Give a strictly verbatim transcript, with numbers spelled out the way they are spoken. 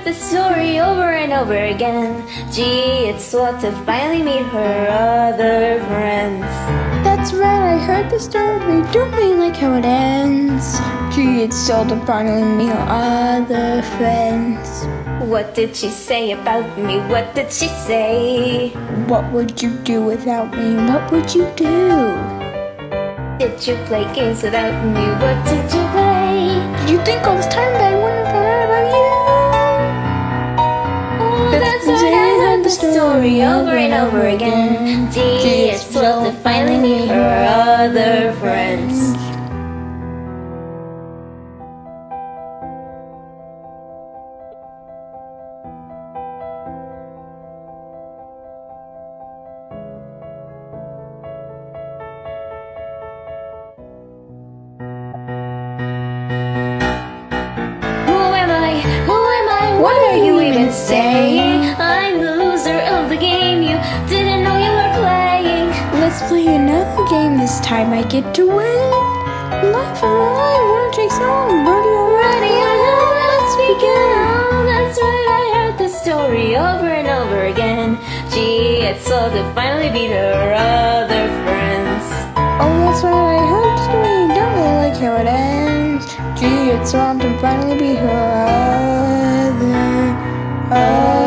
the story over and over again. Gee, it's swell to finally meet her other friends. That's right, I heard the story. Don't really like how it ends. Gee, it's swell to finally meet her other friends. What did she say about me? What did she say? What would you do without me? What would you do? Did you play games without me? What did you play? Did you think all this time that I wouldn't have found out about you? Oh, that's right, I heard the story over and over again. Gee, it's swell to finally meet her other friends. What are you even saying? I'm the loser of the game. You didn't know you were playing. Let's play another game. This time I get to win. Life of mine, wanna take some birdie already. I know, let's begin. Oh, that's right, I heard the story over and over again. Gee, it's so to finally beat her other friends. Oh, that's right, I heard the story. Don't really like how it ends. Gee, it's so to finally beat her other. other